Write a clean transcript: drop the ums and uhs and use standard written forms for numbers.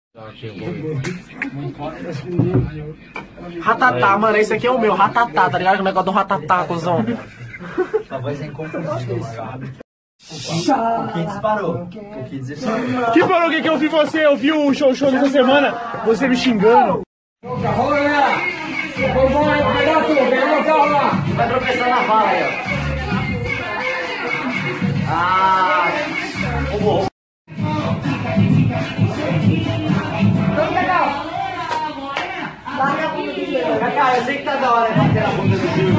Ratatá, mano, esse aqui é o meu, ratatá, tá ligado? O negócio do ratatá, cuzão. Sua voz é inconfundível, sabe? O que disparou? O que disparou? Que falou que eu vi você? Eu vi o show dessa semana, você me xingando. Vai tropeçar na bala aí, ó. Ah, Cacau, eu sei que tá da hora bater na bunda do Gil.